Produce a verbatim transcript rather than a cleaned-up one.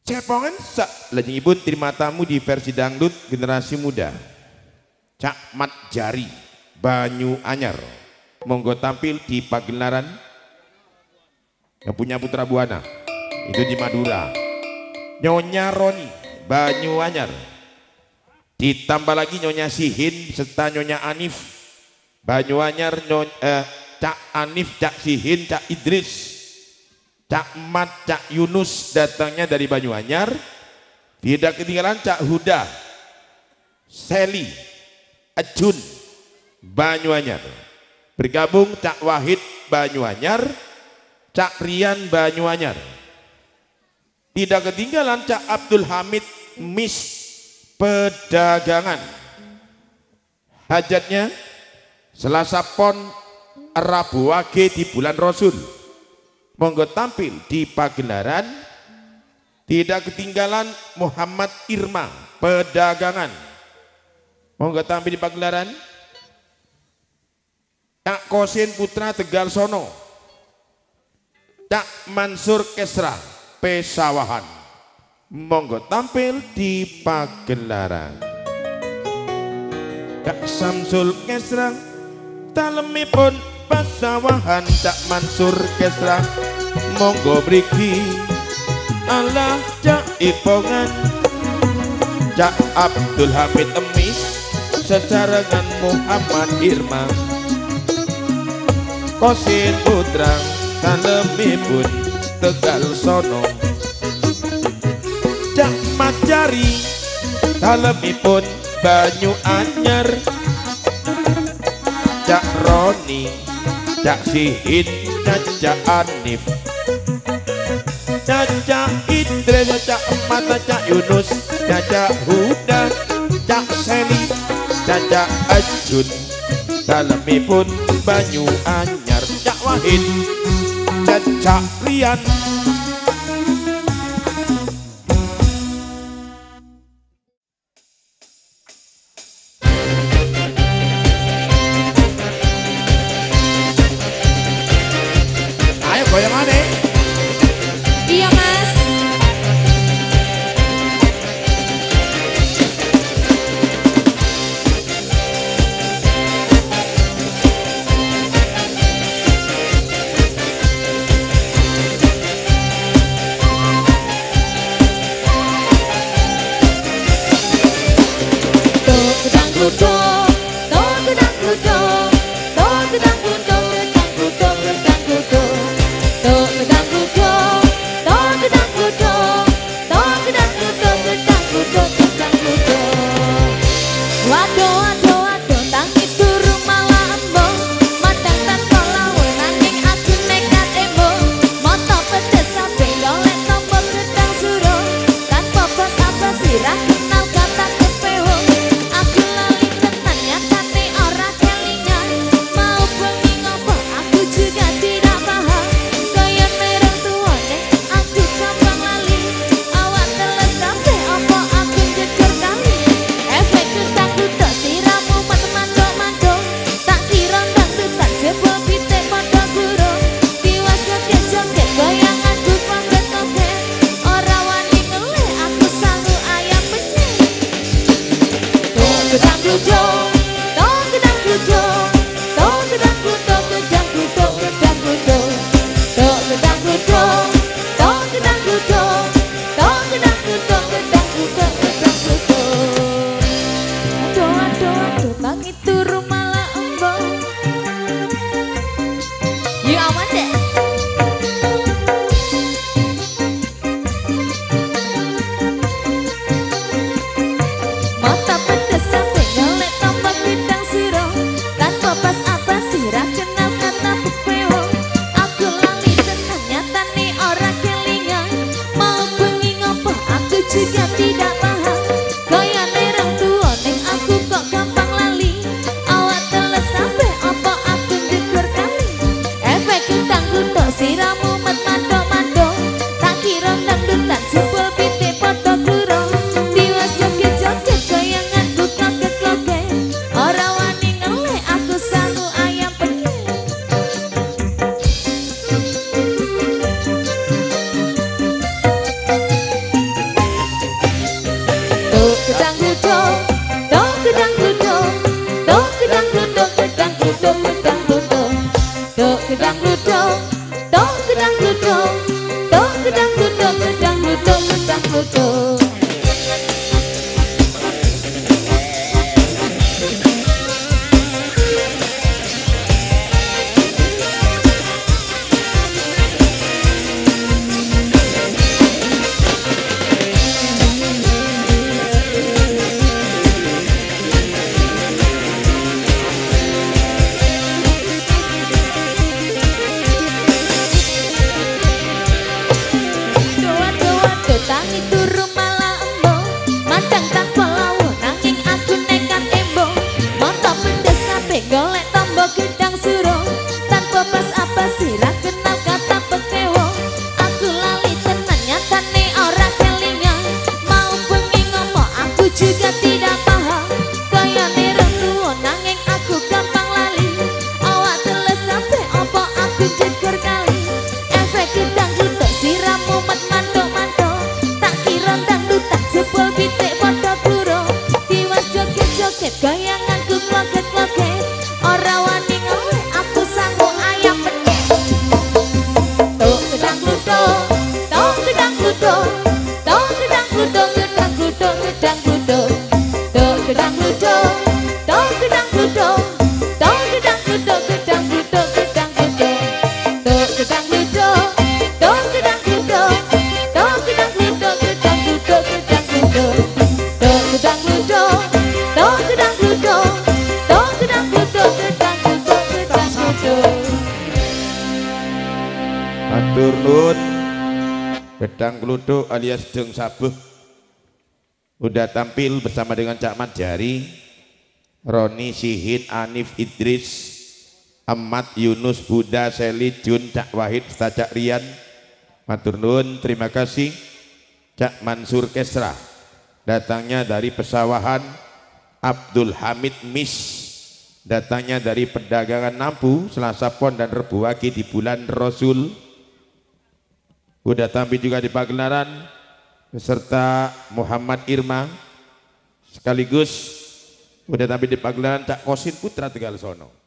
Cepongan sak lajengipun terima tamu di versi dangdut generasi muda. Cak Mat Jari Banyu Anyar. Monggo tampil di pagelaran yang punya Putra Buana. Itu di Madura. Nyonya Roni Banyu Anyar. Ditambah lagi Nyonya Sihin serta Nyonya Anif Banyu Anyar, Nyonya, eh, Cak Anif, Cak Sihin, Cak Idris, Cak Mat, Cak Yunus datangnya dari Banyuanyar. Tidak ketinggalan Cak Huda, Seli, Ajun, Banyuanyar. Bergabung Cak Wahid Banyuanyar, Cak Rian Banyuanyar. Tidak ketinggalan Cak Abdul Hamid Mis Pedagangan. Hajatnya Selasa Pon Rabu Wage di bulan Rasul. Monggo tampil di pagelaran. Tidak ketinggalan Muhammad Irma Pedagangan. Monggo tampil di pagelaran. Cak Kosin Putra Tegal Sono, Cak Mansur Kesra Pesawahan. Monggo tampil di pagelaran. Cak Samsul Kesra talemipun Pesawahan. Cak Mansur Kesra monggo briki Allah Cak Ipongan. Cak Abdul Hamid Emis secarangan Muhammad Irma. Kosin Putra talemipun Tegal Sono. Cak Mat Jari talemipun Banyu Anyar. Cak Roni, Cak Sihin, Cak Anif, Cak Idris, Cak Mata, Cak Yunus, Cak Huda, Cak Seli, Cak Ajun. Dalemipun Banyu Anyar. Cak Wahid, Cak Rian. Goyangannya. Iya mas. Tok gedang gludok, tok gedang gludok, tok gedang gludok, gedang gludok, gedang gludok. Tok gedang gludok, tok gedang gludok, tok gedang gludok, gedang gludok, gedang gludok. Waduh waduh waduh tangi turu malah embong, madang tanpa lawe nanging aku nekat embong. Moto pedes sampe dolek tombol gedang suruh, tanpa bos apa sirah kenal kata kepewong. Aku lali tenan nyatane ora kelingan, mau bengi ngopo aku juga tidak paham. Kaya mereng tuane aku gampang lali, awak teles sampe opo aku jejer kali. Efek gedang gludok siramu mando-mando, tak kira dangdutan jebol pitik padha gurung. Tiwas joget-joget goyang adu pangget-pangget, ora wani ngelih aku sangu ayam penyet. Tok gedang gludok, tok gedang gludok, tok gedang gludok, gedang gludok, gedang gludok. Tok gedang gludok, tok gedang gludok, tok gedang gludok, gedang gludok, gedang gludok. Aduh aduh aduh tangi turu malah embong. Ya aman deh. Mata pedes sampai nyolek tombak gedang siro, tanpa pas apa sirah kenal kata bepewong. Aku lali tenan nyatane ora kelingan, mau bengi ngopo aku juga tidak paham. Gaya nerang tua neng aku kok gampang lali, awak teles sampai opo aku jegur kali. Efek gedang gludok siramu met mando-mando, tak kira dangdutan jebol pitik padha glurung. Tiwas joget-joget goyangan ku kaget-kaget, ora wani ngelih aku sangu ayam penyet. dangdut. Tangi turu malah embong, madang tanpa lawu nanging aku nekat embong. Montok pedes kabeh golek tombo gedang suruh, tanpa pas apa sirah kenal kata petewo. Aku lali tenan nyatane ora kelingan, mau bengi ngomong aku juga tidak paham. Kayane retuwo nanging aku gampang lali, awak teles kabeh opo aku jeger kali. Efek gedang kluthuk siramu mat mantuk-mantuk, jebol pitik padha buru, tiwas joget-joget goyanganku kloget-kloget, ora wani ngawe aku sanggup ayam penyet. Tok gedang kluthuk, tok gedang kluthuk, tok gedang kluthuk, gedang kluthuk, gedang kluthuk, tok gedang kluthuk, tok gedang kluthuk, tok gedang kluthuk, gedang kluthuk, gedang kluthuk, tok gedang kluthuk, tok gedang kluthuk, tok gedang kluthuk, gedang kluthuk, gedang tok gedang kluthuk, tok gedang kluthuk, tok gedang kluthuk, gedang kluthuk, gedang kluthuk. Matur nuwun. Gedang kluthuk alias Deng Sabuh udah tampil bersama dengan Cak Mat Jari, Roni Sihid, Anif Idris, Ahmad Yunus, Buddha, Seli, Jun, Cak Wahid, Cak Rian. Matur nuwun, terima kasih. Cak Mansur Kesra datangnya dari Pesawahan, Abdul Hamid Mis datangnya dari Perdagangan Nampu, Selasa Pon dan Rebu Wage di bulan Rasul. Udah tampil juga di pagelaran beserta Muhammad Irma, sekaligus udah tampil di pagelaran Cak Kosin Putra Tegal Sono.